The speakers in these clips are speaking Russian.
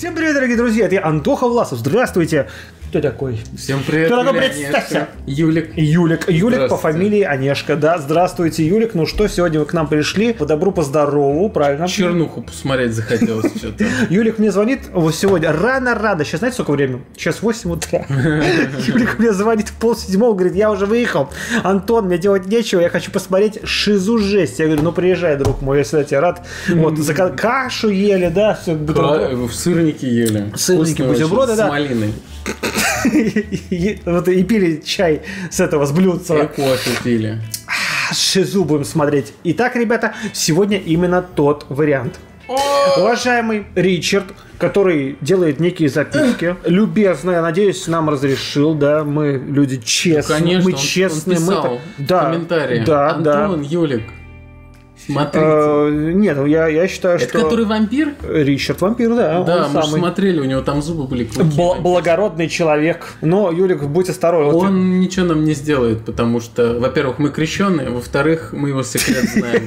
Всем привет, дорогие друзья, это я, Антоха Власов. Здравствуйте. Кто такой? Всем привет, Кто такой? Представься. Юлик. Юлик по фамилии Онежка, да. Здравствуйте, Юлик. Ну что, сегодня вы к нам пришли по добру, по здорову, правильно? Чернуху посмотреть захотелось что-то. Юлик мне звонит вот сегодня рано. Сейчас знаете, сколько времени? Сейчас 8 утра. Юлик мне звонит в 6:30, говорит, я уже выехал. Антон, мне делать нечего, я хочу посмотреть «Шизу жесть». Я говорю, ну приезжай, друг мой, я всегда тебе рад. Вот, кашу ели, да, все. Сырники ели. Сырники, бутерброды, да. С малиной. Вот и пили чай с этого, с блюдца. И кофе пили. «Шизу» будем смотреть. Итак, ребята, сегодня именно тот вариант. Уважаемый Ричард, который делает некие записки, любезно, я надеюсь, нам разрешил, да, мы люди честные, ну, конечно, мы честные, он писал мы да, комментарии. Да, Антон, да. Юлик, смотрите. Нет, я считаю, это что... Это который вампир? Ричард вампир, да. Да, он мы самый. смотрели, у него там зубы были клыки. Благородный человек. Но, Юлик, будь осторожен. Он ничего нам не сделает, потому что, во-первых, мы крещеные, во-вторых, мы его секрет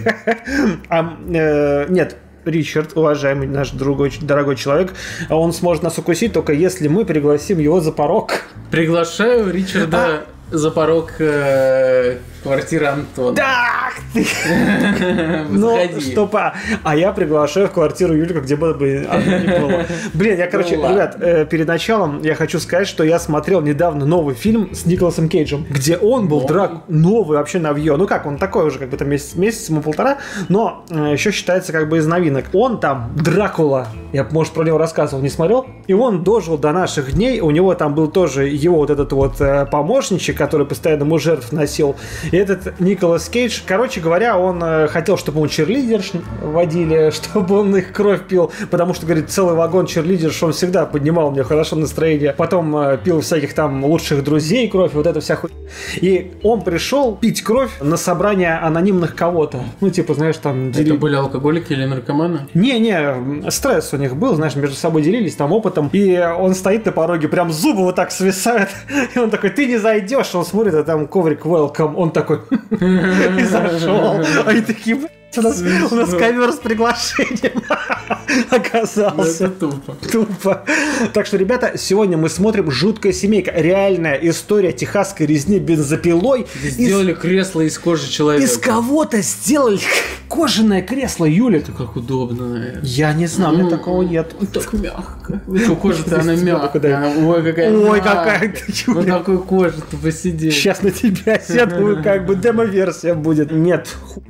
знаем. Нет. Ричард, уважаемый наш дорогой человек, он сможет нас укусить только если мы пригласим его за порог. Приглашаю Ричарда за порог квартиры Антона. Да! Ну, стоп, а я приглашаю в квартиру Юлика, где бы она ни была. Блин, я, короче, ребят, перед началом я хочу сказать, что я смотрел недавно новый фильм с Николасом Кейджем, где он был новый вообще новье. Ну как, он такой уже как бы там месяц ему полтора, но еще считается как бы из новинок. Он там Дракула, я, может, про него рассказывал, не смотрел, и он дожил до наших дней, у него там был тоже его вот этот вот помощничек, который постоянно ему жертв носил. И этот Николас Кейдж, короче говоря, он хотел, чтобы ему черлидерш водили, чтобы он их кровь пил, потому что, говорит, целый вагон черлидерш, он всегда поднимал мне хорошо настроение. Потом пил всяких там лучших друзей кровь, вот это вся хуйня. И он пришел пить кровь на собрание анонимных кого-то. Ну, типа, знаешь, там... Это были алкоголики или наркоманы? Не, стресс у них был, знаешь, между собой делились там опытом. И он стоит на пороге, прям зубы вот так свисают. И он такой, ты не зайдешь. Он смотрит, а там коврик welcome. Он такой... И зашел. Они такие, у нас ковер с приглашением оказался. Это Тупо. Так что, ребята, сегодня мы смотрим «Жуткая семейка». Реальная история техасской резни бензопилой. Сделали кресло из кожи человека. Из кого-то сделали кожаное кресло, Юля. Это как удобно, наверное. Я не знаю, у меня такого нет. Так мягко. Кожа-то она мягкая. Ой, какая Ой, какая ты, Юля. На такой коже-то посидеть. Сейчас на тебя сяду, как бы демо-версия будет. Нет.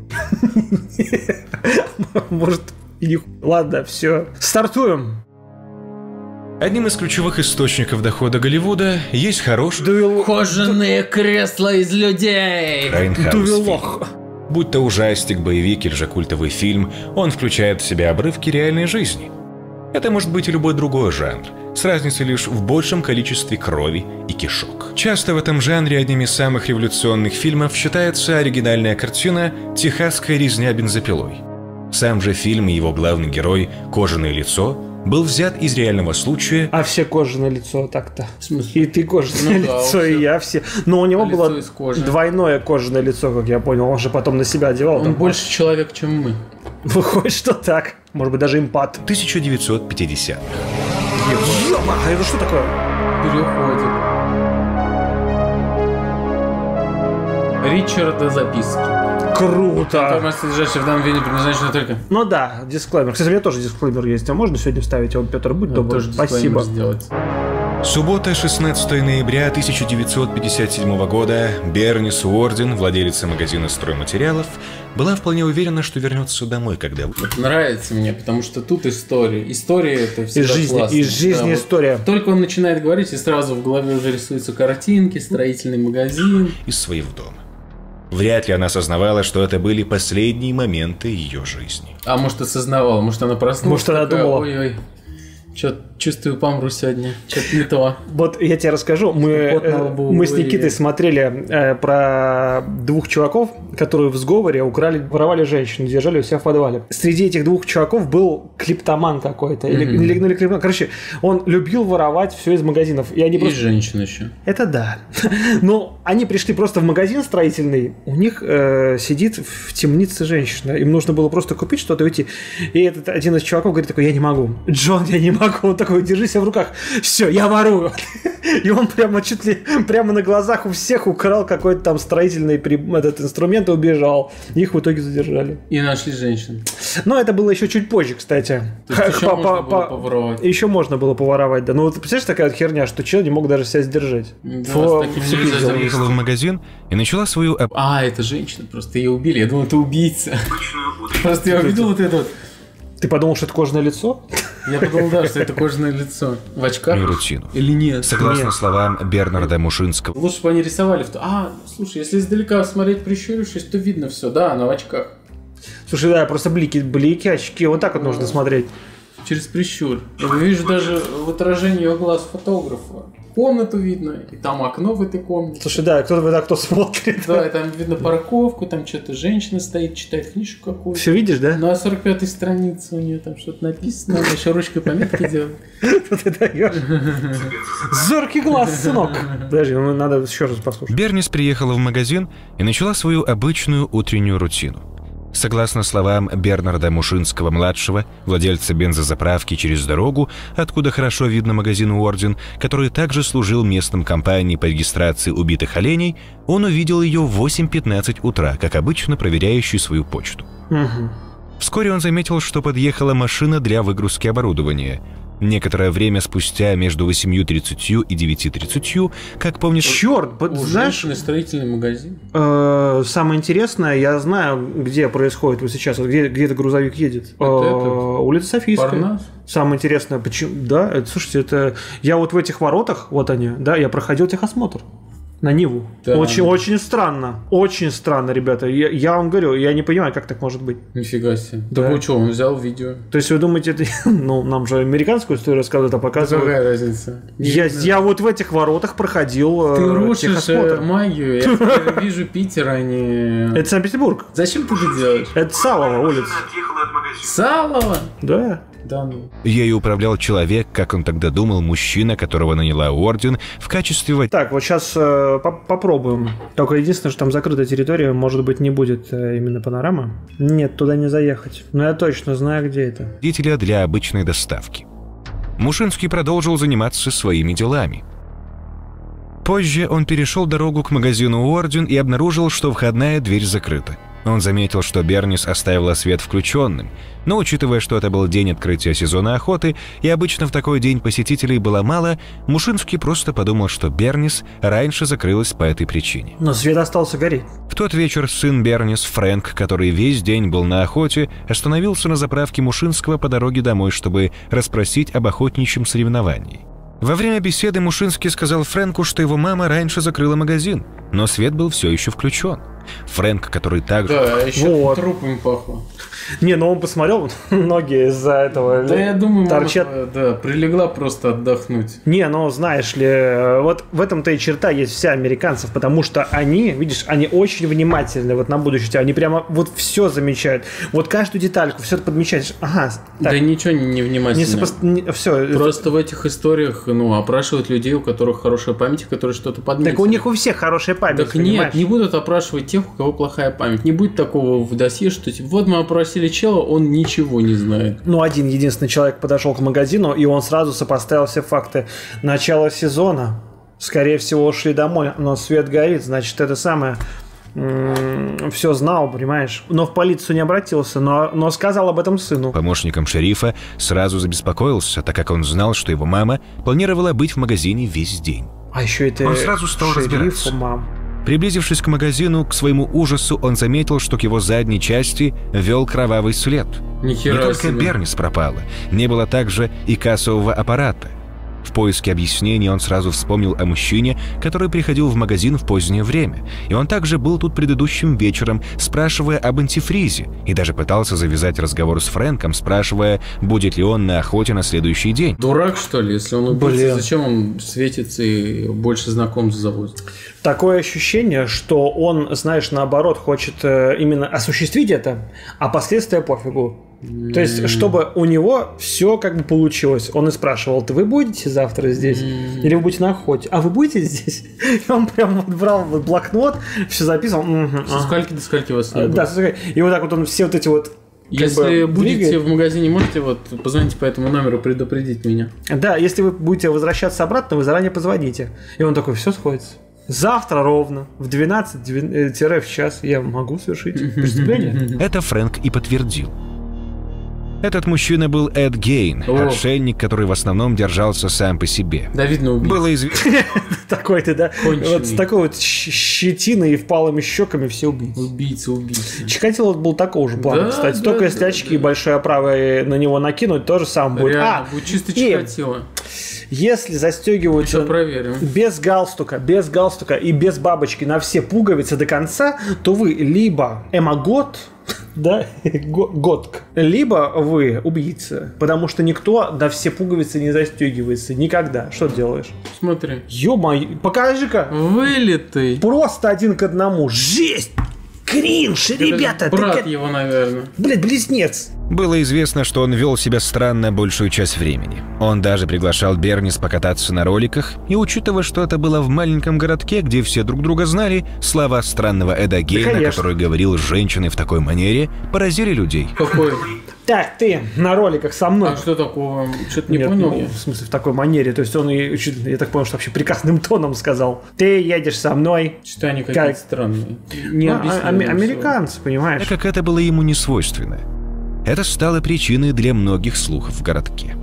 Может, и не... Ладно, все. Стартуем. Одним из ключевых источников дохода Голливуда есть хороший кожаные кресла из людей. Грайндхаус-фильм. Будь то ужастик, боевик или же культовый фильм, он включает в себя обрывки реальной жизни. Это может быть и любой другой жанр, с разницей лишь в большем количестве крови и кишок. Часто в этом жанре одним из самых революционных фильмов считается оригинальная картина «Техасская резня бензопилой». Сам же фильм и его главный герой, кожаное лицо, был взят из реального случая. А все кожаное лицо так-то. В смысле? И ты кожаное лицо, и я все. Но у него было двойное кожаное лицо, как я понял. Он же потом на себя одевал. Он больше человек, чем мы. Выходит, что так. Может быть, даже импат. 1950. Ёба, а это что такое? Переходит. Ричарда записки. Круто! Информация, содержащая в данном видео, предназначена только... Ну да, дисклеймер. Кстати, у меня тоже дисклеймер есть. А можно сегодня вставить его, Петр? Будь добр. Спасибо. Сделать. Суббота, 16 ноября 1957 года. Бернис Уорден, владелица магазина стройматериалов, была вполне уверена, что вернется домой, когда... Это нравится мне, потому что тут история. История — это всегда классно. Из жизни да, история. Вот только он начинает говорить, и сразу в голове уже рисуются картинки, строительный магазин. Из своего дома. Вряд ли она осознавала, что это были последние моменты ее жизни. А может, осознавала, может, она проснулась. Может, она думала. Ой-ой, что-то чувствую, помру сегодня. Что-то не то. Вот я тебе расскажу. Мы с Никитой смотрели про двух чуваков, которые в сговоре воровали женщину, держали у себя в подвале. Среди этих двух чуваков был клиптоман какой-то. Или клиптоман. Короче, он любил воровать все из магазинов. И они просто... женщина еще. Это да. Но они пришли просто в магазин строительный. У них сидит в темнице женщина. Им нужно было просто купить что-то и уйти. И этот один из чуваков говорит такой: я не могу. Джон, я не могу. Он такой, держи себя в руках. Все, я ворую. И он прямо чуть ли прямо на глазах у всех украл какой-то там строительный этот инструмент и убежал. Их в итоге задержали. И нашли женщин. Но это было еще чуть позже, кстати. Еще можно было поворовать. Еще можно было поворовать, да. Ну вот представляешь, такая вот херня, что человек не мог даже себя сдержать. Заехала в магазин и начала свою... это женщина, просто ее убили. Я думал, это убийца. Просто я увидел вот это вот. Ты подумал, что это кожаное лицо? Я подумал, да, что это кожаное лицо. В очках? Рутину. Или нет? Согласно словам Бернарда Мушинского. Лучше бы они рисовали. Слушай, если издалека смотреть прищурившись, то видно все. Да, она в очках. Слушай, да, просто блики, очки. Вот так вот нужно смотреть. Через прищур. Я вижу даже в отражении ее глаз фотографа. Комнату видно, и там окно в этой комнате. Слушай, да, кто смотрит. Да, и там видно парковку, там что-то женщина стоит, читает книжку какую-то. Все видишь, да? На 45-й странице у нее там что-то написано, она еще ручкой пометки делает. Ты даешь. Зоркий глаз, сынок. Подожди, надо еще раз послушать. Бернис приехала в магазин и начала свою обычную утреннюю рутину. Согласно словам Бернарда Мушинского-младшего, владельца бензозаправки через дорогу, откуда хорошо видно магазин Уорден, который также служил местным компанией по регистрации убитых оленей, он увидел ее в 8:15 утра, как обычно проверяющий свою почту. Вскоре он заметил, что подъехала машина для выгрузки оборудования. Некоторое время спустя, между 8:30 и 9:30, как помнишь... Черт, знаешь... строительный магазин. Самое интересное, я знаю, где происходит вот сейчас, где этот грузовик едет. Улица Софийская. Парнас? Самое интересное, почему... Да, слушайте, это... Я вот в этих воротах, вот они, да, я проходил техосмотр. На Ниву. Да. Очень странно. Очень странно, ребята. Я вам говорю, я не понимаю, как так может быть. Нифига себе. Да вы что, он взял видео? То есть вы думаете, это... Ну, нам же американскую историю рассказывают, а показывают. Какая разница? Я вот в этих воротах проходил. Ты рушишь магию. Я вижу Питер, а не... Это Санкт-Петербург. Зачем ты это делаешь? Это Салова улица. Салова? Да. Да, ну. Ею управлял человек, как он тогда думал, мужчина, которого наняла Уорден в качестве... Так, вот сейчас попробуем. Только единственное, что там закрытая территория, может быть, не будет именно панорама. Нет, туда не заехать. Но я точно знаю, где это. Водителя для обычной доставки. Мушинский продолжил заниматься своими делами. Позже он перешел дорогу к магазину Уорден и обнаружил, что входная дверь закрыта. Он заметил, что Бернис оставила свет включенным, но учитывая, что это был день открытия сезона охоты, и обычно в такой день посетителей было мало, Мушинский просто подумал, что Бернис раньше закрылась по этой причине. Но свет остался гореть. В тот вечер сын Бернис, Фрэнк, который весь день был на охоте, остановился на заправке Мушинского по дороге домой, чтобы расспросить об охотничьем соревновании. Во время беседы Мушинский сказал Фрэнку, что его мама раньше закрыла магазин, но свет был все еще включен. Фрэнк, который также... Да, еще трупами пахло. Не, ну он посмотрел, ноги из-за этого да, я думаю, торчат. Мама, да, прилегла просто отдохнуть. Не, ну знаешь ли, вот в этом-то и черта есть вся американцев, потому что они, видишь, они очень внимательны вот на будущее, они прямо вот все замечают, вот каждую детальку, все это подмечаешь. Ага. Так. Да ничего не внимательно. Все. Просто в этих историях, опрашивают людей, у которых хорошая память, которые что-то подметили. Так у них у всех хорошая память. Так понимаешь? Нет, не будут опрашивать тех, у кого плохая память. Не будет такого в досье, что типа, вот мы опросили чела, он ничего не знает. Ну, один единственный человек подошел к магазину, и он сразу сопоставил все факты. Начало сезона, скорее всего, ушли домой, но свет горит, значит, это самое... все знал, понимаешь? Но в полицию не обратился, но сказал об этом сыну. Помощником шерифа сразу забеспокоился, так как он знал, что его мама планировала быть в магазине весь день. А еще это он сразу стал разбираться. Мам. Приблизившись к магазину, к своему ужасу он заметил, что к его задней части вел кровавый след. Не только Бернис пропала, не было также и кассового аппарата. В поиске объяснений он сразу вспомнил о мужчине, который приходил в магазин в позднее время. И он также был тут предыдущим вечером, спрашивая об антифризе, и даже пытался завязать разговор с Фрэнком, спрашивая, будет ли он на охоте на следующий день. Дурак, что ли? Если он убийца, зачем он светится и больше знакомств заводит? Такое ощущение, что он, знаешь, наоборот, хочет именно осуществить это, а последствия пофигу. То есть, чтобы у него все как бы получилось. Он и спрашивал, вы будете завтра здесь? Или вы будете на охоте? А вы будете здесь? И он прям вот брал блокнот, все записывал. Со скольки до скольки вас не было? Да, и вот так вот он все вот эти вот Если будете в магазине, можете вот позвоните по этому номеру, предупредить меня. Да, если вы будете возвращаться обратно, вы заранее позвоните. И он такой, все сходится. Завтра ровно в 12 в час я могу совершить преступление. Это Фрэнк и подтвердил. Этот мужчина был Эд Гейн, отшельник, который в основном держался сам по себе. Да, видно, убийца. Было известно... Такой ты, да? Вот с такой вот щетиной и впалыми щеками все убийцы. Убийца. Чикатило был такого же плана, кстати. Только если очки и большая оправа на него накинуть, то же самое будет. Будет чисто Чикатило. Если застегиваются без галстука и без бабочки на все пуговицы до конца, то вы либо эмагот, да, готк, либо вы убийца, потому что никто на все пуговицы не застегивается никогда. Что ты делаешь? Смотри. Ё-моё, покажи-ка. Вылитый. Просто 1 к 1. Жесть! Кринж, ребята! Брат его, наверное. Блядь, близнец. Было известно, что он вел себя странно большую часть времени. Он даже приглашал Бернис покататься на роликах, и учитывая, что это было в маленьком городке, где все друг друга знали, слова странного Эда Гейна, который говорил с женщиной в такой манере, поразили людей. Какой? Так, ты на роликах со мной. А что такого? Что-то не понял я. В смысле, в такой манере. То есть он, я так понял, что вообще прекрасным тоном сказал. Ты едешь со мной. Что они какие-то странные. Не американцы, понимаешь? Так как это было ему не свойственно. Это стало причиной для многих слухов в городке.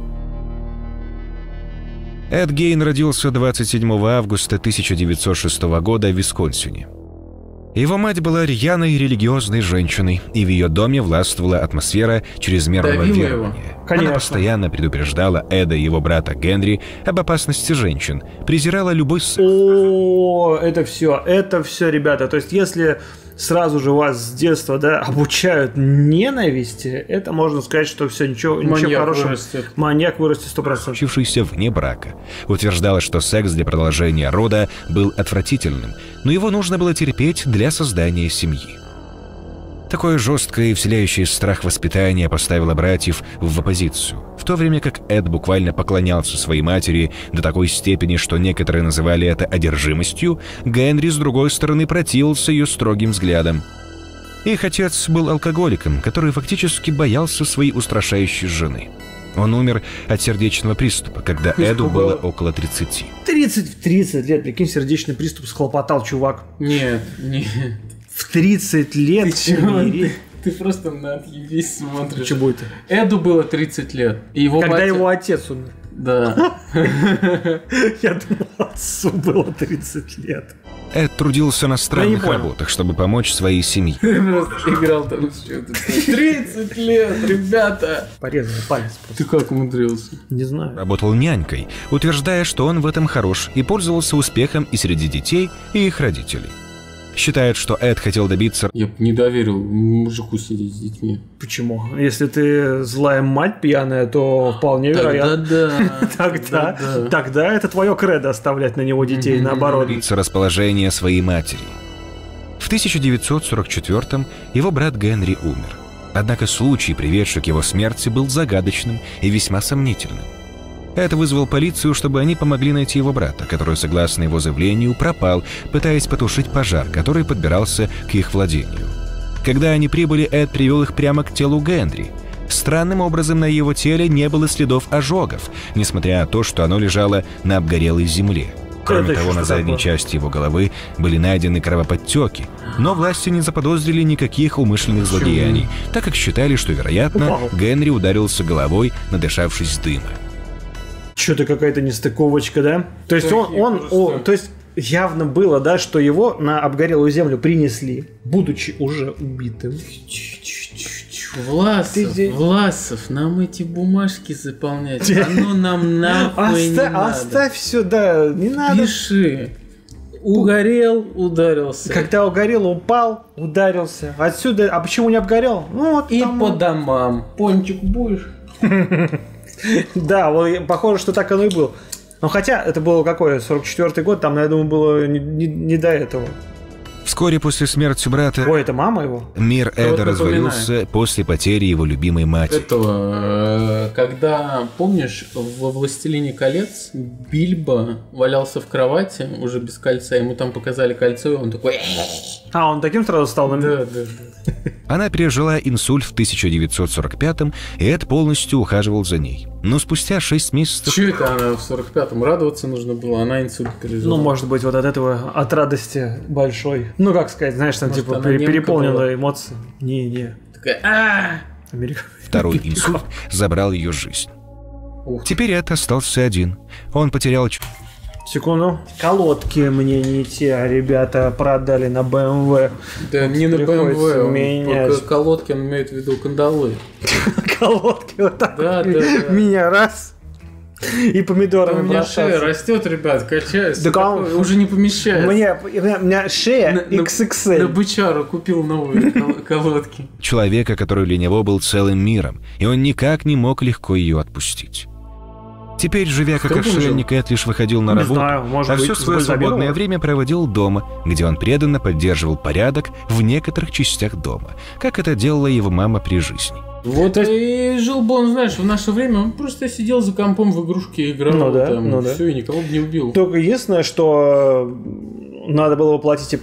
Эд Гейн родился 27 августа 1906 года в Висконсине. Его мать была рьяной религиозной женщиной, и в ее доме властвовала атмосфера чрезмерного верования. Она постоянно предупреждала Эда и его брата Генри об опасности женщин, презирала любой секс. О, это все, ребята. То есть, если сразу же вас с детства, да, обучают ненависти, это можно сказать, что все, ничего хорошего. Маньяк вырастет 100%. Случившийся вне брака. Утверждалось, что секс для продолжения рода был отвратительным, но его нужно было терпеть для создания семьи. Такое жесткое и вселяющее страх воспитание поставило братьев в оппозицию, в то время как Эд буквально поклонялся своей матери до такой степени, что некоторые называли это одержимостью, Генри, с другой стороны, противился ее строгим взглядам. Их отец был алкоголиком, который фактически боялся своей устрашающей жены. Он умер от сердечного приступа, когда Эду было около 30. 30 лет, прикинь, сердечный приступ схлопотал, чувак. Нет. В 30 лет. Ты чего? Ты просто на отъебись смотришь. Что будет? Эду было 30 лет. И его когда его отец умер. Да. Я думал, отцу было 30 лет. Эд трудился на странных работах, чтобы помочь своей семье. Ты просто играл там с чем-то. 30 лет, ребята! Порезанный палец просто. Ты как умудрился? Не знаю. Работал нянькой, утверждая, что он в этом хорош, и пользовался успехом и среди детей, и их родителей. Считают, что Эд хотел добиться... Я бы не доверил мужику сидеть с детьми. Почему? Если ты злая мать пьяная, то вполне вероятно. Тогда это твое кредо оставлять на него детей, наоборот. Добиться расположения своей матери. В 1944-м его брат Генри умер. Однако случай, приведший к его смерти, был загадочным и весьма сомнительным. Это вызвал полицию, чтобы они помогли найти его брата, который, согласно его заявлению, пропал, пытаясь потушить пожар, который подбирался к их владению. Когда они прибыли, Эд привел их прямо к телу Генри. Странным образом на его теле не было следов ожогов, несмотря на то, что оно лежало на обгорелой земле. Кроме того, на задней части его головы были найдены кровоподтеки, но власти не заподозрили никаких умышленных злодеяний, так как считали, что, вероятно, Генри ударился головой, надышавшись дыма. Что-то какая-то нестыковочка, да? То есть то есть явно было, да, что его на обгорелую землю принесли, будучи уже убитым. Власов, нам эти бумажки заполнять, оно нам нахуй не надо. Оставь все, да, не надо. Пиши. Угорел, ударился. Когда угорел, упал, ударился. Отсюда, а почему не обгорел? Ну, вот и там... по домам. Пончик будешь? Да, вот похоже, что так оно и было. Но хотя это был какой, 44-й год, там, я думаю, было не до этого. Вскоре после смерти брата... Ой, это мама его? Мир Эда развалился после потери его любимой матери. Когда, помнишь, во «Властелине колец» Бильбо валялся в кровати, уже без кольца, ему там показали кольцо, и он такой... А, он таким сразу стал? Да. Она пережила инсульт в 1945-м, и Эд полностью ухаживал за ней. Но спустя 6 месяцев... Че это она в 45-м? Радоваться нужно было, она инсульт пережила. Ну, может быть, вот от этого, от радости большой. Ну, как сказать, знаешь, там может, типа переполненная эмоции. Не. Такая, Второй инсульт забрал ее жизнь. Теперь Эд остался один. Он потерял... Секунду. Колодки мне не те, ребята продали на BMW. Да, не на BMW. Колодки, он имеет в виду кандалы. Колодки вот так. Да. Меня раз. И помидорами у меня шея растет, ребят, качается. Да, уже не помещается. У меня шея XXL. На бычару купил новые колодки. Человека, который для него был целым миром, и он никак не мог легко ее отпустить. Теперь, живя как отшельник, Эд лишь выходил на работу, а все свое свободное время проводил дома, где он преданно поддерживал порядок в некоторых частях дома, как это делала его мама при жизни. Вот и жил бы он, знаешь, в наше время, он просто сидел за компом в игрушки, играл, все, и никого бы не убил. Только единственное, что надо было платить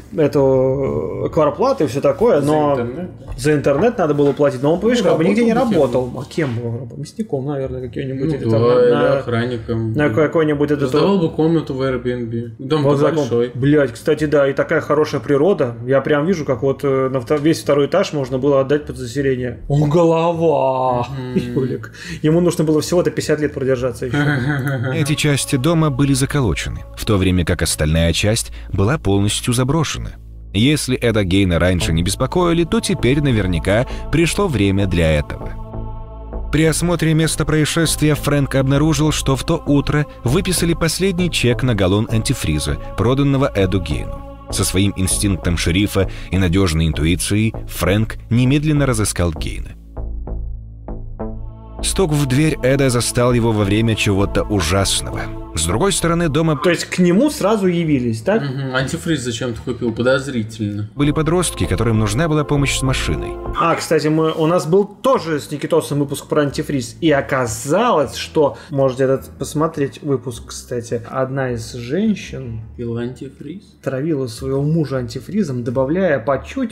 эту квартплату и все такое, но за интернет надо было платить, но он, понимаешь, как бы нигде не работал. А кем был работать? Мясником, наверное, каким-нибудь. Или охранником. На какой-нибудь... Сдавал бы комнату в Airbnb. Дом-то большой. Блять, кстати, да, и такая хорошая природа. Я прям вижу, как вот на весь второй этаж можно было отдать под заселение. Голова! Юлик. Ему нужно было всего-то 50 лет продержаться еще. Эти части дома были заколочены, в то время как остальная часть была полностью заброшена. Если Эда Гейна раньше не беспокоили, то теперь наверняка пришло время для этого. При осмотре места происшествия Фрэнк обнаружил, что в то утро выписали последний чек на галлон антифриза, проданного Эду Гейну. Со своим инстинктом шерифа и надежной интуицией Фрэнк немедленно разыскал Гейна. Стук в дверь Эда застал его во время чего-то ужасного. С другой стороны дома... То есть к нему сразу явились, так? Антифриз зачем-то купил, подозрительно. Были подростки, которым нужна была помощь с машиной. Кстати, у нас был тоже с Никитосом выпуск про антифриз. И оказалось, что... Можете посмотреть выпуск, кстати. Одна из женщин... Пила антифриз? Травила своего мужа антифризом, добавляя по чуть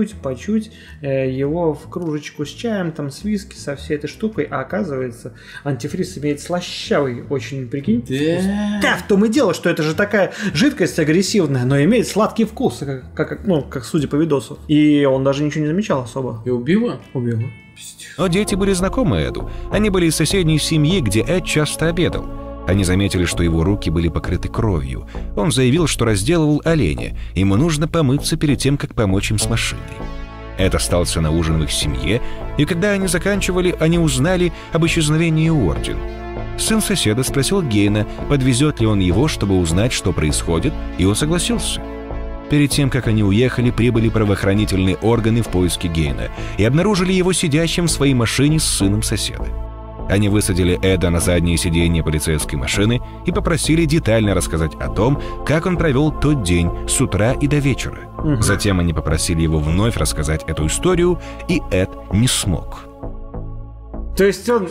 его в кружечку с чаем, там, с виски, со всей этой штукой. А оказывается, антифриз имеет слащавый очень, прикинь. Да, в том и дело, что это же такая жидкость агрессивная, но имеет сладкий вкус, как судя по видосу. И он даже ничего не замечал особо. И убила? Убила. Но дети были знакомы Эду. Они были из соседней семьи, где Эд часто обедал. Они заметили, что его руки были покрыты кровью. Он заявил, что разделывал оленя. Ему нужно помыться перед тем, как помочь им с машиной. Эд остался на ужин в их семье, и когда они заканчивали, они узнали об исчезновении Уорден. Сын соседа спросил Гейна, подвезет ли он его, чтобы узнать, что происходит, и он согласился. Перед тем, как они уехали, прибыли правоохранительные органы в поиске Гейна и обнаружили его сидящим в своей машине с сыном соседа. Они высадили Эда на заднее сиденье полицейской машины и попросили детально рассказать о том, как он провел тот день с утра и до вечера. Затем они попросили его вновь рассказать эту историю, и Эд не смог. То есть он...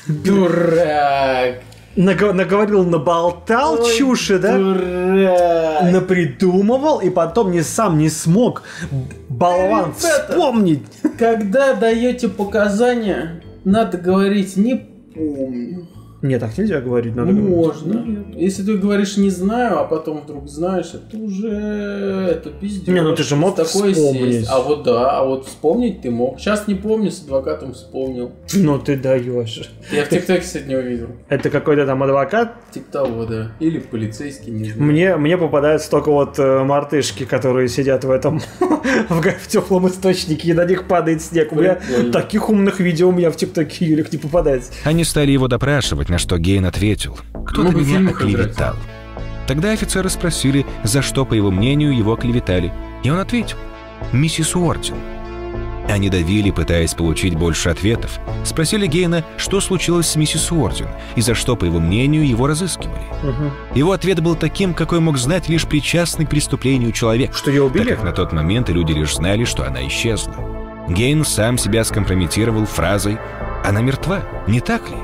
Дурак! Наговорил, наболтал чуши, да? Дурак! Напридумывал, и потом сам не смог, болван, вспомнить. Когда даете показания, надо говорить «не помню». Нет, так нельзя говорить, надо можно. Говорить. Если ты говоришь «не знаю», а потом вдруг знаешь, это уже пиздец. Не, ты же мог такое вспомнить. А вот вспомнить ты мог. Сейчас не помню, с адвокатом вспомнил. Ну ты даешь. Я в ТикТоке сегодня увидел. Это какой-то там адвокат? Типа того, да. Или полицейский, не знаю. Мне попадаются только вот мартышки, которые сидят в этом в теплом источнике, и на них падает снег. У меня таких умных видео у меня в ТикТоке, Юлик, не попадается. Они стали его допрашивать, на что Гейн ответил: «Кто-то меня оклеветал». Тогда офицеры спросили, за что, по его мнению, его оклеветали. И он ответил: «Миссис Уорден». Они давили, пытаясь получить больше ответов. Спросили Гейна, что случилось с миссис Уорден, и за что, по его мнению, его разыскивали. Его ответ был таким, какой мог знать лишь причастный к преступлению человек. Что ее убили? Так как на тот момент люди лишь знали, что она исчезла. Гейн сам себя скомпрометировал фразой: «Она мертва, не так ли?»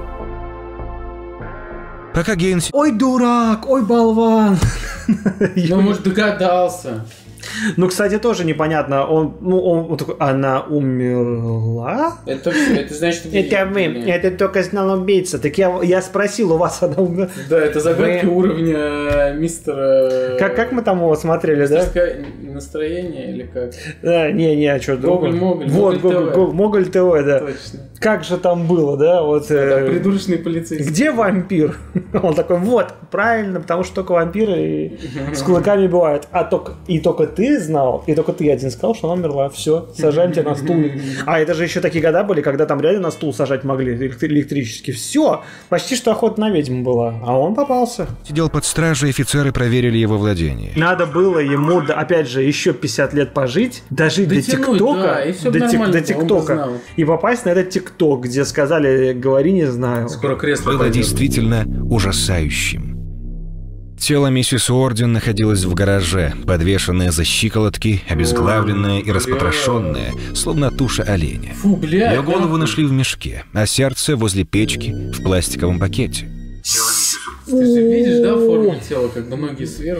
Пока Гейн... Ой, дурак, ой, болван. Ну, может, догадался. Ну, кстати, тоже непонятно. Он такой, она умерла? Это все, это значит... Это вы, это только знал убийца. Так я спросил, у вас она умерла? Да, это загадки уровня мистера... Как мы там его смотрели, да? Настроение или как? Да, не, что другое. Моголь. Вот, Моголь ТВ, да. Точно. Как же там было, да? Вот, придурочный полицейский. Где вампир? Он такой, вот, правильно, потому что только вампиры с кулаками бывают. И только ты знал, и только ты один сказал, что она умерла. Все, сажаем тебя на стул. А это же еще такие года были, когда там реально на стул сажать могли электрически. Все, почти что охота на ведьму была. А он попался. Сидел под стражей, офицеры проверили его владение. Надо было ему, опять же, еще 50 лет пожить, дожить до ТикТока, до ТикТока и попасть на этот ТикТок, где сказали, говори не знаю. Скоро кресло было действительно ужасающим. Тело миссис Уорден находилось в гараже, подвешенное за щиколотки, обезглавленное и распотрошенное, словно туша оленя. Фу, бля. Ее голову нашли в мешке, а сердце возле печки в пластиковом пакете. Ты же видишь, да, форму тела, как бы ноги сверху?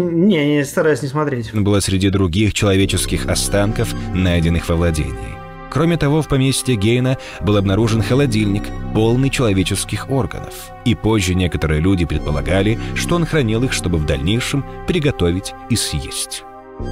Не, стараюсь не смотреть. Было среди других человеческих останков, найденных во владении. Кроме того, в поместье Гейна был обнаружен холодильник, полный человеческих органов. И позже некоторые люди предполагали, что он хранил их, чтобы в дальнейшем приготовить и съесть.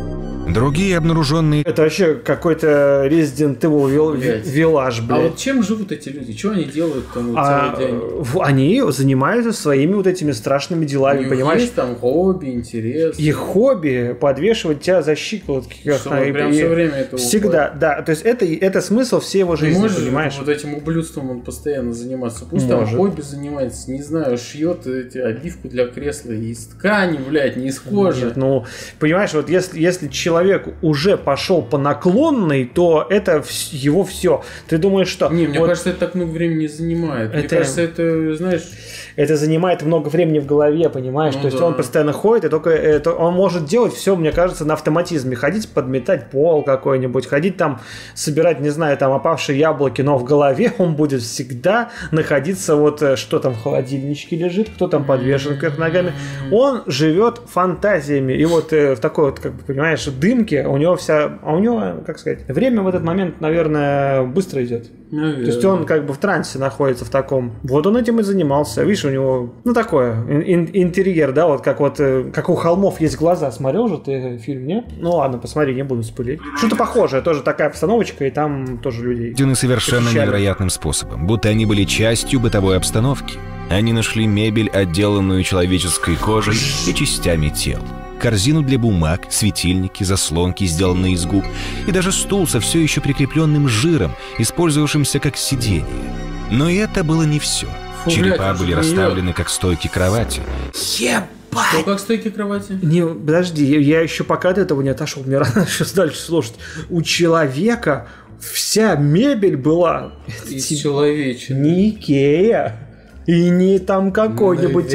Другие обнаруженные... Это вообще какой-то Resident Evil Village, блядь. А вот чем живут эти люди? Что они делают там целый день? Они занимаются своими вот этими страшными делами, понимаешь? Есть там хобби, интерес. Их хобби подвешивать тебя за щиколотки. Прям все время это всегда, да. То есть это смысл всей его жизни, понимаешь? Вот этим ублюдством он постоянно занимается. Пусть там хобби занимается, не знаю, шьет обивку для кресла из ткани, блядь, не из кожи. Нет, ну, понимаешь, вот если человек уже пошел по наклонной, то это его все. Ты думаешь, что... Не, мне кажется, это так много времени не занимает. Мне кажется, это, знаешь... Это занимает много времени в голове, понимаешь? То есть он постоянно ходит, и только он может делать все, мне кажется, на автоматизме. Ходить, подметать пол какой-нибудь, ходить там, собирать, не знаю, там опавшие яблоки, но в голове он будет всегда находиться вот, что там в холодильничке лежит, кто там подвешен кверх ногами. Он живет фантазиями. И вот в такой вот, как бы, понимаешь, дымке у него как сказать, время в этот момент, наверное, быстро идет. Наверное. То есть он как бы в трансе находится в таком. Вот он этим и занимался. Видишь, у него, такое, интерьер, да, вот как у холмов есть глаза. Смотрел же ты фильм, не? Ну ладно, посмотри, не буду спылить. Что-то похожее, тоже такая обстановочка, и там тоже людей. И совершенно невероятным способом, будто они были частью бытовой обстановки. Они нашли мебель, отделанную человеческой кожей и частями тел. Корзину для бумаг, светильники, заслонки, сделанные из губ, и даже стул со все еще прикрепленным жиром, использовавшимся как сиденье. Но и это было не все. Черепа были расставлены как стойки кровати. Что, как стойки кровати? Не, подожди, я еще пока от этого не отошел, мне рано сейчас дальше слушать. У человека вся мебель была... Из человечины. Не Икея. И не там какой-нибудь...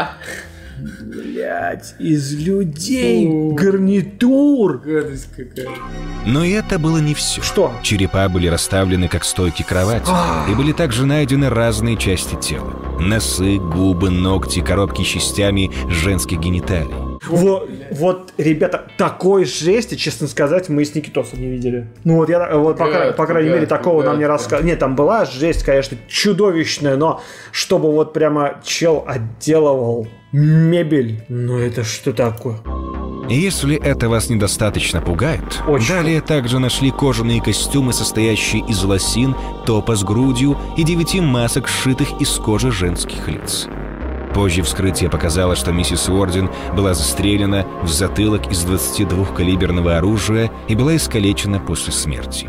Блять, из людей, гарнитур. Гадость какая. Но и это было не все. Что? Черепа были расставлены как стойки кровати, и были также найдены разные части тела. Носы, губы, ногти, коробки с частями женских гениталий. Вот, ребята, такой жести, честно сказать, мы с Никитосом не видели. Ну вот я, по крайней мере, такого нам не рассказывали. Нет, там была жесть, конечно, чудовищная, но чтобы вот прямо чел отделывал мебель, ну это что такое? Если это вас недостаточно пугает, далее также нашли кожаные костюмы, состоящие из лосин, топа с грудью и 9 масок, сшитых из кожи женских лиц. Позже вскрытие показало, что миссис Уорден была застрелена в затылок из 22-калиберного оружия и была искалечена после смерти.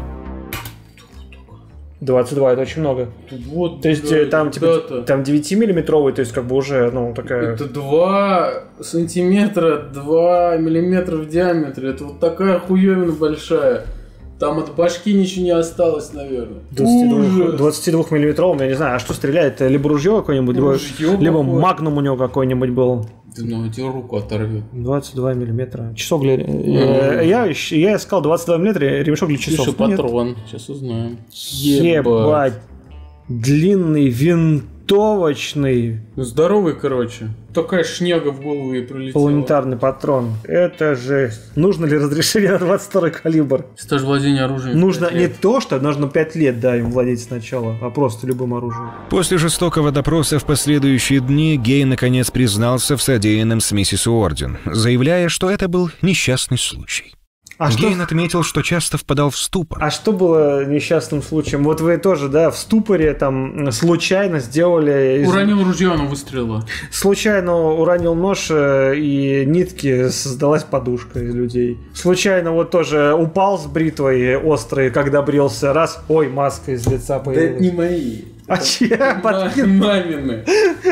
22, это очень много. Вот, то есть там 9-миллиметровый, то есть как бы уже, такая... Это 2 сантиметра, 2 миллиметра в диаметре. Это вот такая хуёвина большая. Там от башки ничего не осталось, наверное. 22-миллиметровым, я не знаю, а что стреляет? Либо ружье какое-нибудь, либо магнум у него какой-нибудь был. Ну, тебе руку оторвет. 22 миллиметра. Часок для... Я искал 22 миллиметра, ремешок для часов. Еще патрон. Сейчас узнаем. Ебать. Длинный винтовка. винтовочный. Здоровый, короче. Такая шняга в голову ей прилетела. Планетарный патрон. Это же... Нужно ли разрешение на 22-й калибр? Стаж владения оружием. Нужно не то, что нужно 5 лет, да, им владеть сначала, а просто любым оружием. После жестокого допроса в последующие дни Гейн наконец признался в содеянном с миссис Уорден, заявляя, что это был несчастный случай. Гейн отметил, что часто впадал в ступор. А что было несчастным случаем? Вот вы тоже, да, в ступоре там случайно сделали... Уронил ружье, оно выстрелило. Случайно уронил нож, и нитки создалась подушка из людей. Случайно вот тоже упал с бритвой острой, когда брился, раз, ой, маска из лица появилась. Да это не мои. А чья? Мамины.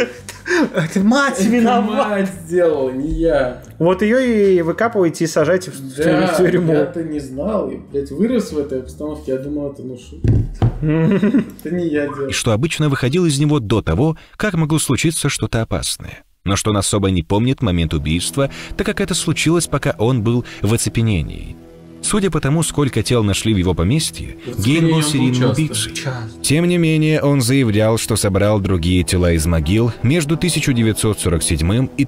Это мать виновата. Мать сделала, не я. Вот ее и выкапываете и сажаете в тюрьму. Я-то не знал. Я, блядь, вырос в этой обстановке. Я думал, это шутка. Это не я делал. И что обычно выходил из него до того, как могло случиться что-то опасное. Но что он особо не помнит момент убийства, так как это случилось, пока он был в оцепенении. Судя по тому, сколько тел нашли в его поместье, Гейн был серийным убийцей. Тем не менее, он заявлял, что собрал другие тела из могил между 1947 и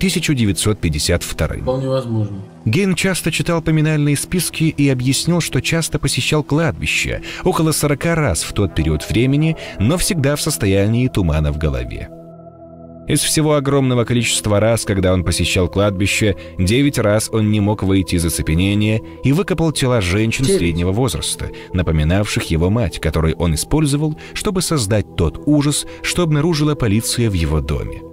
1952. Вполне возможно. Гейн часто читал поминальные списки и объяснил, что часто посещал кладбище, около 40 раз в тот период времени, но всегда в состоянии тумана в голове. Из всего огромного количества раз, когда он посещал кладбище, 9 раз он не мог выйти из оцепенения и выкопал тела женщин среднего возраста, напоминавших его мать, которую он использовал, чтобы создать тот ужас, что обнаружила полиция в его доме.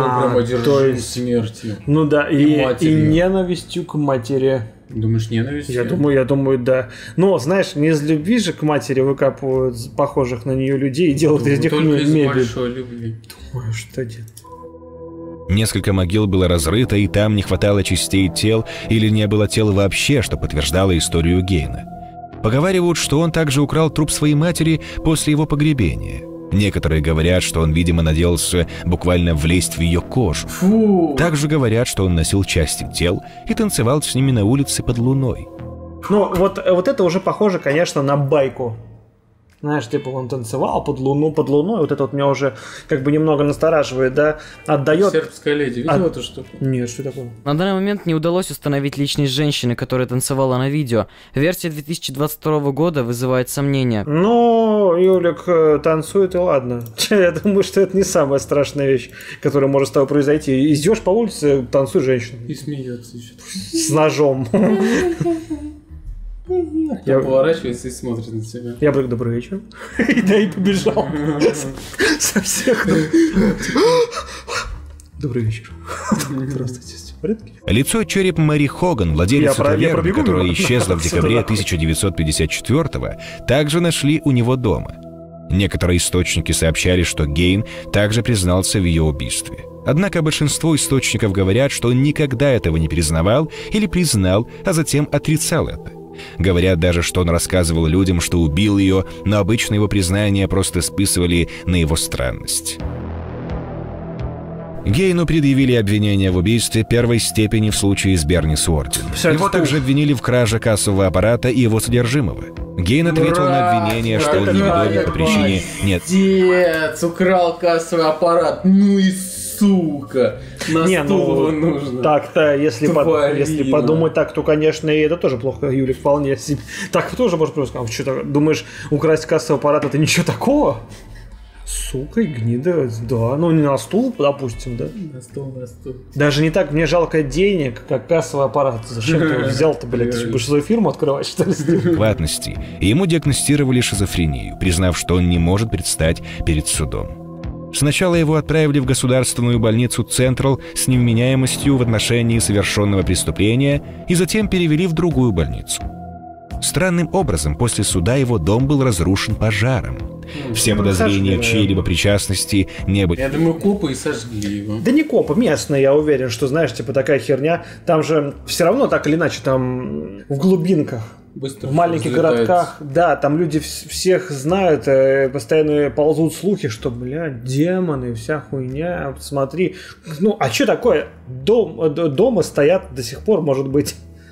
То есть смертью. Ну да, и ненавистью к матери. Думаешь, ненавистью? Я думаю, да. Но, знаешь, не из любви же к матери выкапывают похожих на нее людей и делают из них мебель. Только из большой любви. Думаю, что нет. Несколько могил было разрыто, и там не хватало частей тел или не было тел вообще, что подтверждало историю Гейна. Поговаривают, что он также украл труп своей матери после его погребения. Некоторые говорят, что он, видимо, надеялся буквально влезть в ее кожу. Фу. Также говорят, что он носил части тел и танцевал с ними на улице под луной. Ну, вот это уже похоже, конечно, на байку. Знаешь, типа он танцевал под луной, вот это вот меня уже как бы немного настораживает, да, отдает... Сербская леди, видел эту штуку? Нет, что такое? На данный момент не удалось установить личность женщины, которая танцевала на видео. Версия 2022 года вызывает сомнения. Ну, Юлик танцует, и ладно. Я думаю, что это не самая страшная вещь, которая может с тобой произойти. Идешь по улице, танцуй женщину. И смеется еще. С ножом. Я поворачиваюсь и смотрит на тебя. Я говорю, добрый вечер. И побежал. Со всех. Добрый вечер. Здравствуйте. Лицо череп Мэри Хоган, владелицы таверны, которая исчезла в декабре 1954-го, также нашли у него дома. Некоторые источники сообщали, что Гейн также признался в ее убийстве. Однако большинство источников говорят, что он никогда этого не признавал или признал, а затем отрицал это. Говорят даже, что он рассказывал людям, что убил ее, но обычно его признания просто списывали на его странность. Гейну предъявили обвинение в убийстве первой степени в случае с Берни Суортин. Его также обвинили в краже кассового аппарата и его содержимого. Гейн ответил на обвинение, что он невиновен по причине... Нет. Отец украл кассовый аппарат, ну и сука. На стул его нужно. Так-то, если подумать так, то, конечно, и это тоже плохо, Юлик, вполне себе. Так тоже может просто сказать, что думаешь, украсть кассовый аппарат это ничего такого? Сука и гнида, да, ну не на стул, допустим, да? На стул. Даже не так, мне жалко денег, как кассовый аппарат. Зачем ты его взял-то, блядь? Ты будешь свою фирму открывать, что ли? Хватности. Ему диагностировали шизофрению, признав, что он не может предстать перед судом. Сначала его отправили в государственную больницу Централ с невменяемостью в отношении совершенного преступления и затем перевели в другую больницу. Странным образом, после суда его дом был разрушен пожаром. Все подозрения в чьей-либо причастности не были. Я думаю, копы и сожгли его. Да не копы, местные, я уверен, что, знаешь, типа такая херня. Там же все равно так или иначе, там в глубинках, быстро в маленьких городках, да, там люди всех знают, постоянно ползут слухи, что, блядь, демоны, вся хуйня, смотри. Ну, а что такое? Дома стоят до сих пор, может быть,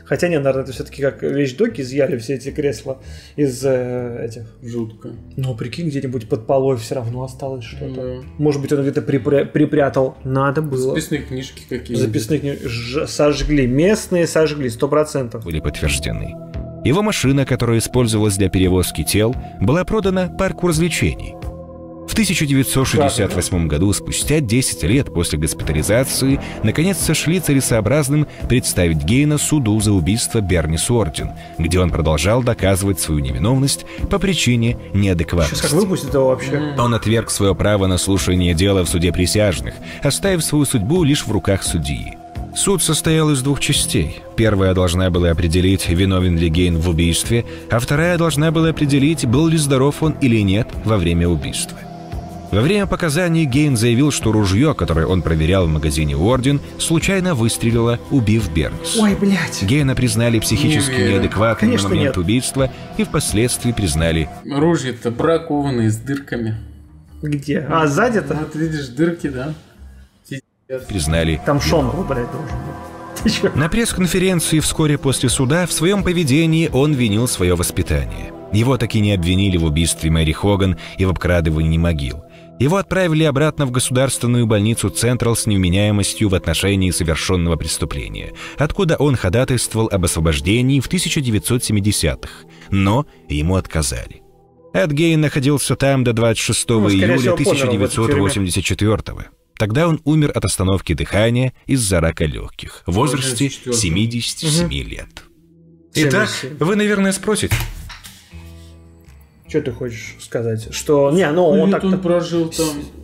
Хотя нет, наверное, это все-таки как вещдоки изъяли все эти кресла из этих. Жутко. Ну, прикинь, где-нибудь под полой все равно осталось что-то. Может быть, он где-то припрятал. Надо было. Записные книжки какие-то. Записные книжки сожгли. Местные сожгли, 100%. Были подтверждены. Его машина, которая использовалась для перевозки тел, была продана парку развлечений. В 1968 году, спустя 10 лет после госпитализации, наконец сошли целесообразным представить Гейна суду за убийство Берни Суордин, где он продолжал доказывать свою невиновность по причине неадекватности. Сейчас как выпустят его вообще? Он отверг свое право на слушание дела в суде присяжных, оставив свою судьбу лишь в руках судьи. Суд состоял из 2 частей. Первая должна была определить, виновен ли Гейн в убийстве, а вторая должна была определить, был ли здоров он или нет во время убийства. Во время показаний Гейн заявил, что ружье, которое он проверял в магазине Уорден, случайно выстрелило, убив Бернис. Ой, блядь. Гейна признали психически неадекватным на момент убийства и впоследствии признали... Ружья-то бракованные, с дырками. Где? А, сзади-то? Вот видишь, дырки, да? Признали... Там Шон выбрать должен был. На пресс-конференции вскоре после суда в своем поведении он винил свое воспитание. Его таки не обвинили в убийстве Мэри Хоган и в обкрадывании могил. Его отправили обратно в государственную больницу Централ с невменяемостью в отношении совершенного преступления, откуда он ходатайствовал об освобождении в 1970-х, но ему отказали. Эд Гейн находился там до 26 июля 1984-го. Тогда он умер от остановки дыхания из-за рака легких в возрасте 77 лет. Итак, вы, наверное, спросите. Что ты хочешь сказать? Что... Не, ну он так... он прожил там...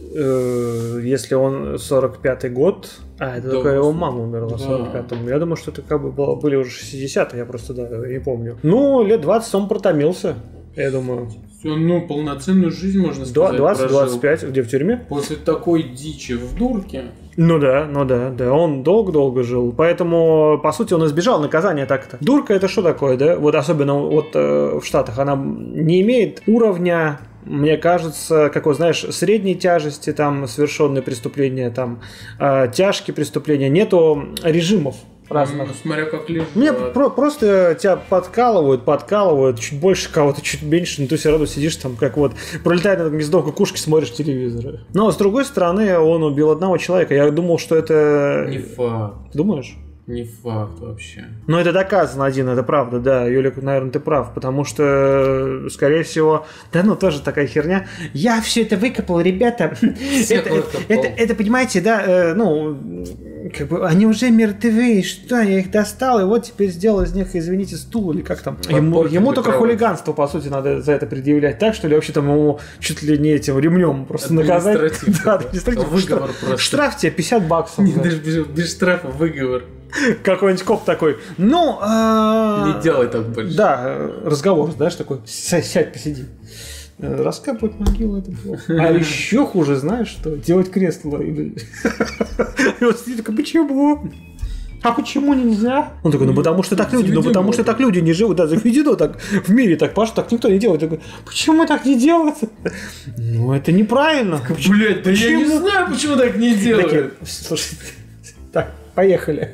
Если он 45-й год... А, это только его мама умерла в 45-м. Я думаю, что это как бы были уже 60-е, я просто не помню. Ну, лет 20 он протомился, я думаю. Ну, полноценную жизнь, можно сказать, 20-25, где в тюрьме? После такой дичи в дурке. Ну да, он долго-долго жил, поэтому, по сути, он избежал наказания так-то. Дурка это что такое, да? Вот особенно вот в Штатах она не имеет уровня, мне кажется, как вот, знаешь, средней тяжести, там, совершенные преступления, там, тяжкие преступления, нету режимов разных. Смотря как лежит. Мне просто тебя подкалывают, чуть больше кого-то, чуть меньше, но ты все равно сидишь там, как вот, пролетая над гнездом кукушки, смотришь телевизор. Но, с другой стороны, он убил одного человека. Я думал, что это... Не факт. Думаешь? Не факт вообще. Но это доказано один, это правда, да, Юлик, наверное, ты прав, потому что, скорее всего, да ну тоже такая херня. Я все это выкопал, ребята. Это, понимаете, да, ну, как бы они уже мертвы, что я их достал, и вот теперь сделал из них, извините, стул или как там. Ему только хулиганство, по сути, надо за это предъявлять, так что ли, вообще там ему чуть ли не этим ремнем просто наказать. Да, административный. Штраф тебе $50. Без штрафа выговор. Какой-нибудь коп такой, ну... Не делай так больше. Да, разговор, знаешь, такой, сядь, посиди. Раскапывать могилу, это плохо. А еще хуже, знаешь что? Делать кресло. И вот сидит такой, почему? А почему нельзя? Он такой, ну потому что так люди, не живут. Да, заведено так, в мире так, Паша, так никто не делает. Такой, почему так не делают? Ну, это неправильно. Блядь, да я не знаю, почему так не делают. Слушай, так, поехали.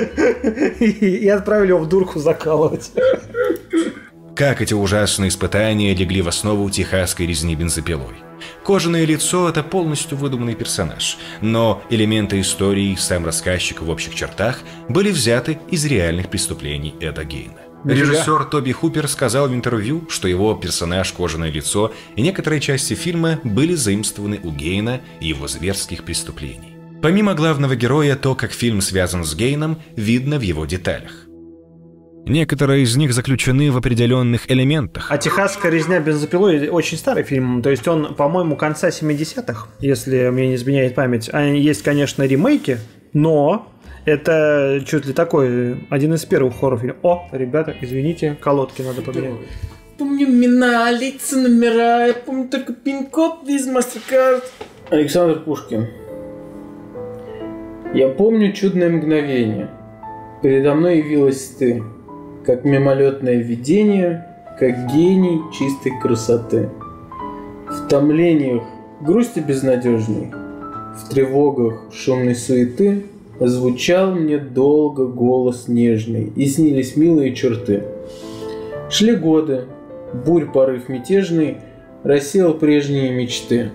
И отправили его в дурку закалывать. Как эти ужасные испытания легли в основу техасской резни бензопилой. Кожаное лицо – это полностью выдуманный персонаж, но элементы истории, сам рассказчик в общих чертах были взяты из реальных преступлений Эда Гейна. Режиссер Тоби Хупер сказал в интервью, что его персонаж «Кожаное лицо» и некоторые части фильма были заимствованы у Гейна и его зверских преступлений. Помимо главного героя, то, как фильм связан с Гейном, видно в его деталях. Некоторые из них заключены в определенных элементах. А «Техасская резня бензопилой» очень старый фильм, то есть он, по-моему, конца 70-х, если мне не изменяет память. Есть, конечно, ремейки, но это чуть ли такой один из первых хоррор-фильмов. О, ребята, извините, колодки надо поменять. Помню имена, лица, номера, я помню только пин-код из MasterCard. Александр Пушкин. Я помню чудное мгновение. Передо мной явилась ты, как мимолетное видение, как гений чистой красоты. В томлениях грусти безнадежной, в тревогах шумной суеты Звучал мне долго голос нежный, и снились милые черты. Шли годы, бурь порыв мятежный рассеял прежние мечты.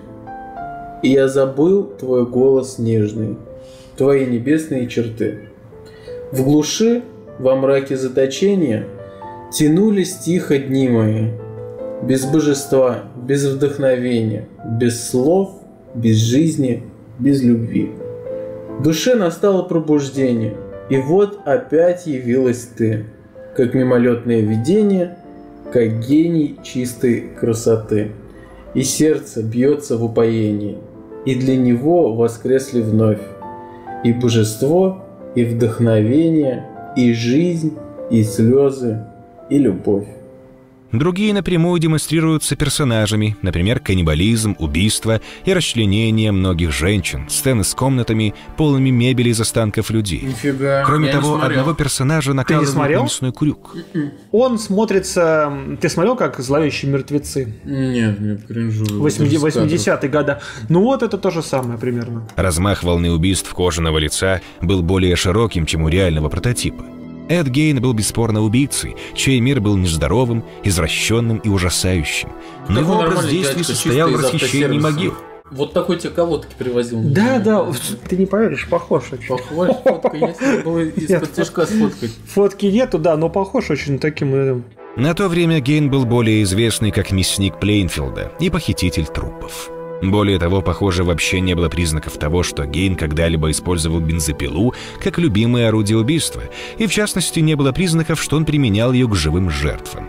И я забыл твой голос нежный, твои небесные черты. В глуши, во мраке заточения тянулись тихо дни мои, без божества, без вдохновения, без слов, без жизни, без любви. В душе настало пробуждение, и вот опять явилась ты, как мимолетное видение, как гений чистой красоты. И сердце бьется в упоении, и для него воскресли вновь и божество, и вдохновение, и жизнь, и слезы, и любовь. Другие напрямую демонстрируются персонажами, например, каннибализм, убийство и расчленение многих женщин, сцены с комнатами, полными мебели из останков людей. Нифига. Кроме того, одного персонажа накалывают на мясной крюк. Он смотрится... Ты смотрел, как «Зловещие мертвецы»? Нет, мне кринжу. 80-е годы. Ну вот это то же самое примерно. Размах волны убийств кожаного лица был более широким, чем у реального прототипа. Эд Гейн был бесспорно убийцей, чей мир был нездоровым, извращенным и ужасающим. Но его образ действий состоял в расхищении могил. Вот такой тебе колодки привозил. Да, ты не поверишь, похож очень. Похож, фотка есть, надо было из-под тяжка сфоткать. Фотки нету, да, но похож очень таким... На то время Гейн был более известный как мясник Плейнфилда и похититель трупов. Более того, похоже, вообще не было признаков того, что Гейн когда-либо использовал бензопилу как любимое орудие убийства, и в частности не было признаков, что он применял ее к живым жертвам.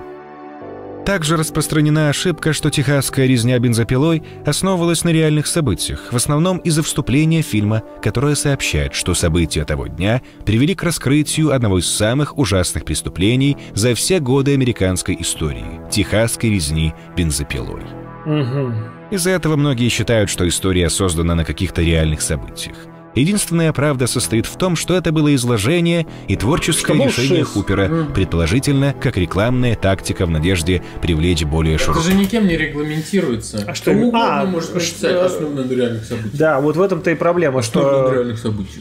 Также распространена ошибка, что техасская резня бензопилой основывалась на реальных событиях, в основном из-за вступления фильма, которое сообщает, что события того дня привели к раскрытию одного из самых ужасных преступлений за все годы американской истории – техасской резни бензопилой. Из-за этого многие считают, что история создана на каких-то реальных событиях. Единственная правда состоит в том, что это было изложение и творческое решение Хупера, предположительно, как рекламная тактика в надежде привлечь более широкую. Это же никем не регламентируется. А что угодно может написать основано на реальных событиях. Да, вот в этом-то и проблема, что... на реальных событиях.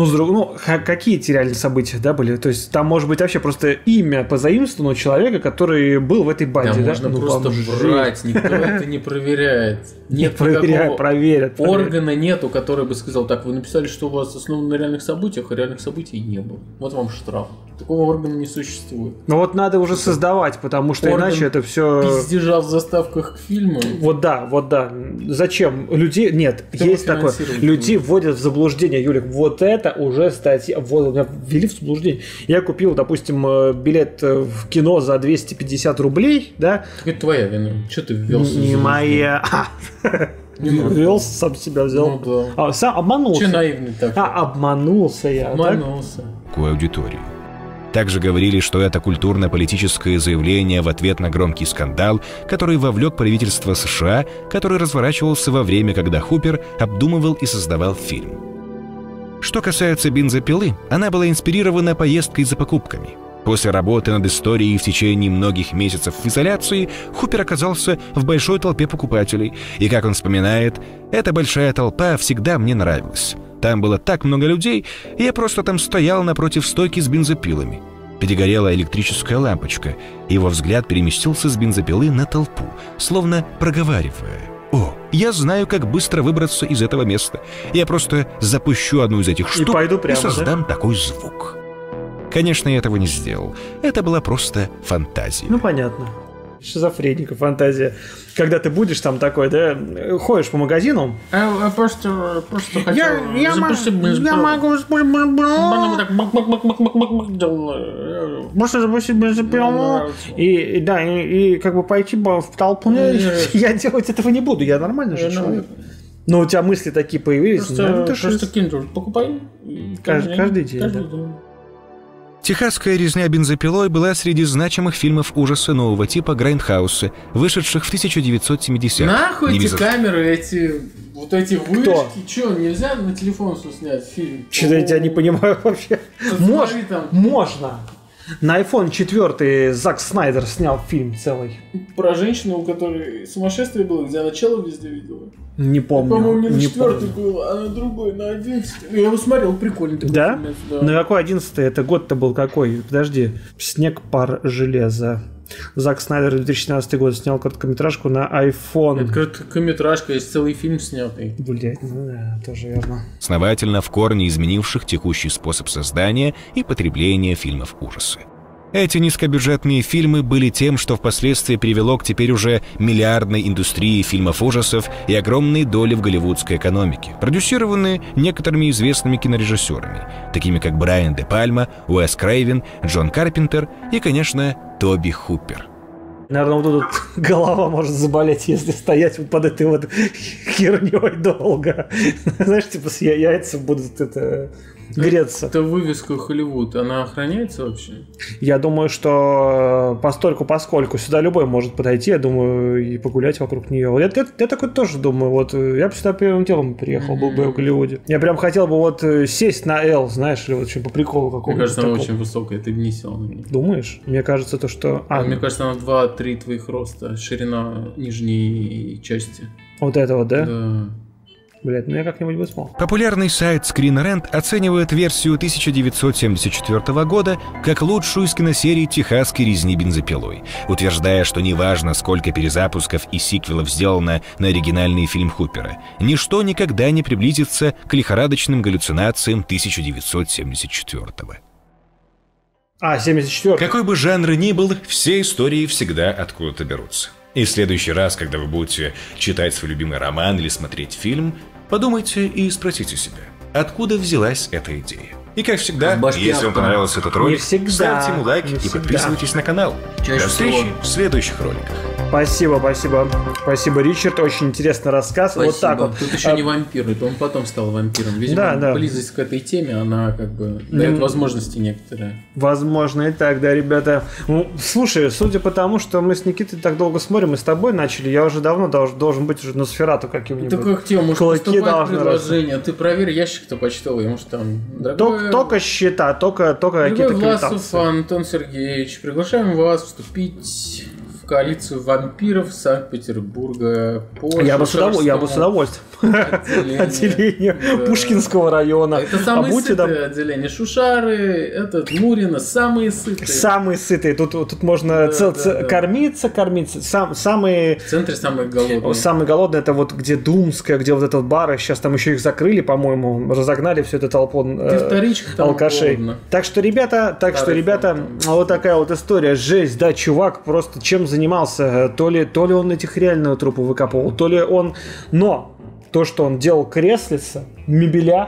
Какие эти реальные события, да, были? То есть там может быть вообще просто имя позаимствовано человека, который был в этой банде, да? Можно просто врать, никто это не проверяет. Нет проверят. Органа нету, который бы сказал, так, вы написали, что у вас основано на реальных событиях, а реальных событий не было. Вот вам штраф. Такого органа не существует. Но вот надо уже создавать, потому что иначе это все... Пиздежа в заставках к фильму. Вот да. Зачем? Людей... Нет, есть такое. Людей вводят в заблуждение. Юлик, вот это уже статья... Вот, меня ввели в заблуждение. Я купил, допустим, билет в кино за 250 рублей, да? Это твоя вина. Что ты ввелся? Не моя... Ввел, сам себя взял. Ну, да. Сам обманулся. Че наивный такой? Обманулся я. Обманулся. Такую аудиторию. Также говорили, что это культурно-политическое заявление в ответ на громкий скандал, который вовлек правительство США, который разворачивался во время, когда Хупер обдумывал и создавал фильм. Что касается бензопилы, она была инспирирована поездкой за покупками. После работы над историей в течение многих месяцев в изоляции Хупер оказался в большой толпе покупателей, и, как он вспоминает, эта большая толпа всегда мне нравилась. Там было так много людей, и я просто там стоял напротив стойки с бензопилами. Перегорела электрическая лампочка, и его взгляд переместился с бензопилы на толпу, словно проговаривая: «О, я знаю, как быстро выбраться из этого места. Я просто запущу одну из этих штук и создам такой звук». Конечно, я этого не сделал. Это была просто фантазия. Ну, понятно. Шизофреника, фантазия. Когда ты будешь там такой, да, ходишь по магазину. Просто хочу... Я могу... Можно запустить бензопилу и как бы пойти в толпу. Я делать этого не буду, я нормальный же человек. Но у тебя мысли такие появились. Просто киндер покупай. Каждый день. «Техасская резня бензопилой» была среди значимых фильмов ужаса нового типа Грайндхауса, вышедших в 1970-х. Нахуй эти камеры, эти вышки? Че, нельзя на телефон снять фильм? Что-то я тебя не понимаю вообще. Можно. На iPhone 4 Зак Снайдер снял фильм целый. Про женщину, у которой сумасшествие было, где она челу везде видела. Не помню. По-моему, не на 4-й был, а на другой, на 11-й. Я его смотрел, прикольный такой. Да? Фильмец, да. На какой 11-й? Это год-то был какой? Подожди. «Снег, пар, железо». Зак Снайдер 2017 год снял короткометражку на iPhone. Это короткометражка, есть целый фильм снятый. Блять, ну да, тоже верно. Основательно в корне изменивших текущий способ создания и потребления фильмов ужаса. Эти низкобюджетные фильмы были тем, что впоследствии привело к теперь уже миллиардной индустрии фильмов ужасов и огромной доли в голливудской экономике, продюсированные некоторыми известными кинорежиссерами, такими как Брайан Де Пальма, Уэс Крейвен, Джон Карпентер и, конечно, Тоби Хуппер. Наверное, вот тут голова может заболеть, если стоять вот под этой вот херней долго. Знаешь, типа яйца будут греться. Это вывеска Холливуд, она охраняется вообще? Я думаю, что постольку-поскольку сюда любой может подойти, я думаю, и погулять вокруг нее. Вот я такой тоже думаю, вот я бы сюда первым делом приехал, был бы в Голливуде. Я прям хотел бы вот сесть на L, знаешь, или вот по приколу какому-то. Мне кажется, она очень высокая, ты бы не сел на ней. Думаешь? Мне кажется, то, что... Мне кажется, она 2-3 твоих роста, ширина нижней части. Вот это вот, да? Да. Блять, ну я как-нибудь бы смог. Популярный сайт Screen Rant оценивает версию 1974 года как лучшую из киносерий «Техасской резни бензопилой», утверждая, что неважно, сколько перезапусков и сиквелов сделано на оригинальный фильм Хуппера, ничто никогда не приблизится к лихорадочным галлюцинациям 1974-го. 74. Какой бы жанр ни был, все истории всегда откуда-то берутся. И в следующий раз, когда вы будете читать свой любимый роман или смотреть фильм, подумайте и спросите себя, откуда взялась эта идея. И как всегда, если вам понравился этот ролик, ставьте ему лайк и подписывайтесь на канал. До встречи в следующих роликах. Спасибо, Ричард, очень интересный рассказ. Спасибо. Вот так вот. Тут еще не вампир, это он потом стал вампиром. Видимо, близость к этой теме, она как бы дает возможности некоторые. Возможно и так, да, ребята. Ну, слушай, судя по тому, что мы с Никитой так долго смотрим и с тобой начали, я уже давно должен быть уже Носферату каким-нибудь. Да как тебе, может поступать предложение? Ты проверь ящик-то почтовый, может там... Только счета, только какие-то Власов Антон Сергеевич, приглашаем вас вступить в коалицию вампиров Санкт-Петербурга по Я бы с удовольствием. Отделение Пушкинского района. Это самые сытые отделения. Шушары, Мурина, самые сытые. Самые сытые. Тут можно кормиться. Самые... В центре самые голодные. Самые голодные это вот где Думская, где вот этот бар. Сейчас там еще их закрыли, по-моему. Разогнали всю эту толпу алкашей. Так что, ребята, вот такая вот история. Жесть, да, чувак просто чем занимался. То ли он этих реальную трупы выкапывал, то ли он... Но то, что он делал креслица, мебеля,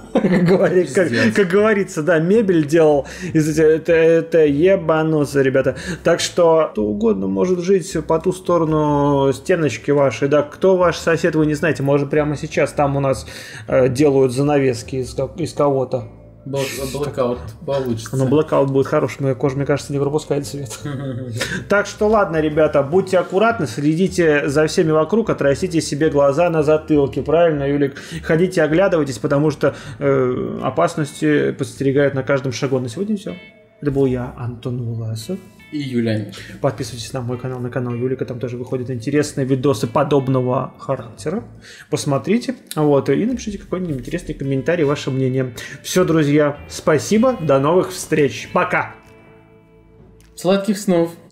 как говорится, да, мебель делал, это ебануться, ребята. Так что кто угодно может жить по ту сторону стеночки вашей, да, кто ваш сосед, вы не знаете, может прямо сейчас там у нас делают занавески из кого-то. Блэкаут получится. Но блэкаут будет хороший, моя кожа, мне кажется, не пропускает свет. Так что ладно, ребята, будьте аккуратны, следите за всеми вокруг, отрастите себе глаза на затылке, правильно, Юлик? Ходите, оглядывайтесь, потому что опасности подстерегают на каждом шагу. На сегодня все. Это был я, Антон Власов. И Юля. Подписывайтесь на мой канал, на канал Юлика, там тоже выходят интересные видосы подобного характера. Посмотрите, вот, и напишите какой-нибудь интересный комментарий, ваше мнение. Все, друзья, спасибо, до новых встреч, пока! Сладких снов!